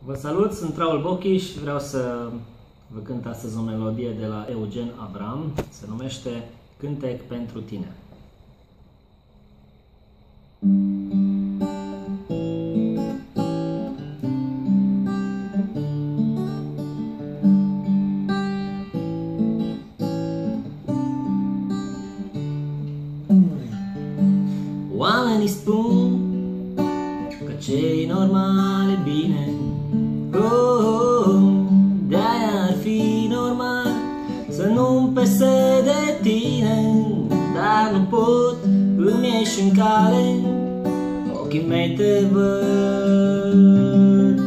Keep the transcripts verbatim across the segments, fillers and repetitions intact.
Vă salut, sunt Raul Bochi și vreau să vă cânt astăzi o melodie de la Eugen Avram, se numește Cântec pentru tine. Oamenii spun că ce-i normal e bine, oh, oh, oh, de-aia ar fi normal să nu-mi pese de tine, dar nu pot, îmi ieși în cale, ochii mei te văd.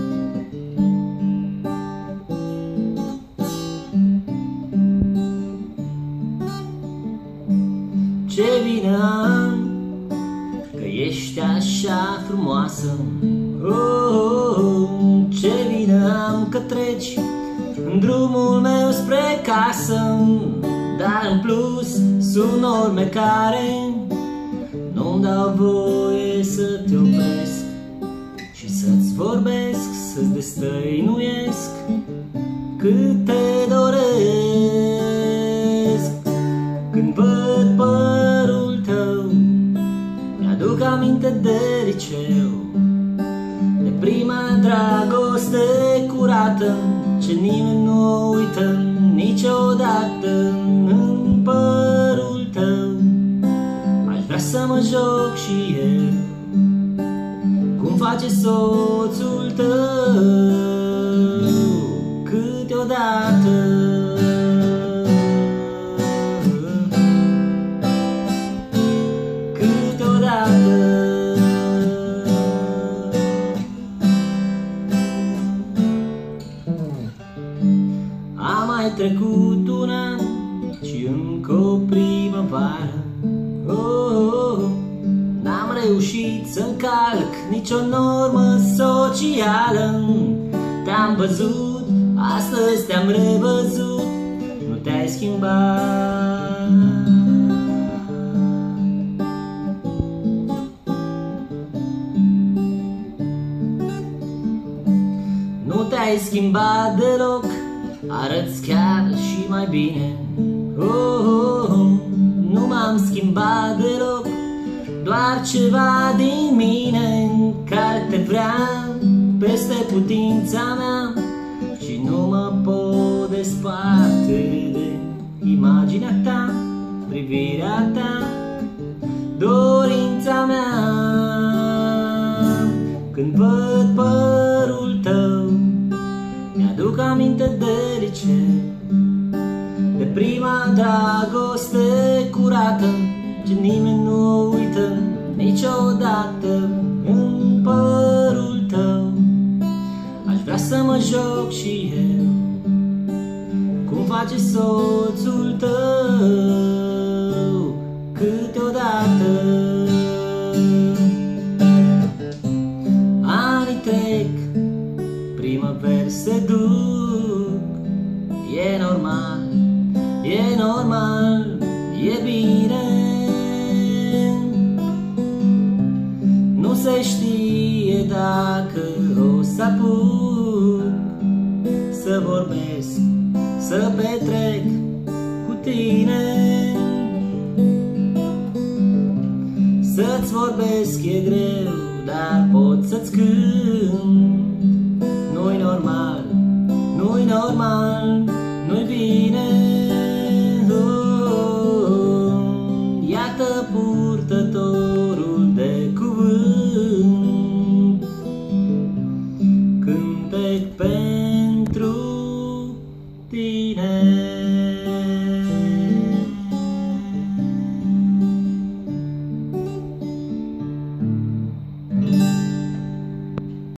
Ce vină am că ești așa frumoasă, oh, oh, oh, ce vină am că treci în drumul meu spre casă, dar în plus sunt norme care nu-mi dau voie să te opresc și să-ți vorbesc, să-ți destăinuiesc cât te doresc. Când văd părul tău, mi-aduc aminte de liceu, de prima dragoste curată, ce nimeni nu o uită niciodată. În părul tău aș vrea să mă joc și eu, cum face soțul tău câteodată. A mai trecut un an și încă o primăvară, oh, oh, oh. N-am reușit să încalc nicio normă socială. Te-am văzut, astăzi te-am revăzut, nu te-ai schimbat. Nu te-ai schimbat deloc, arăți chiar și mai bine, oh, oh, oh. Nu m-am schimbat deloc, doar ceva din mine care te vrea peste putința mea și nu mă pot desparte de imaginea ta, privirea ta, dorința mea. Când văd părul tău, mi-aduc aminte de liceu, de prima dragoste curată, ce nimeni nu o uită niciodată. În părul tău aș vrea să mă joc și eu, cum face soțul tău câteodată. Anii trec, primăveri se duc, e normal, e normal, e bine. Nu se știe dacă o să apuc să vorbesc, să petrec cu tine. Să-ți vorbesc e greu, dar pot să-ți cânt. Nu-i normal, nu-i normal, nu-i bine, oh, iată purtătorul de cuvânt, cântec pe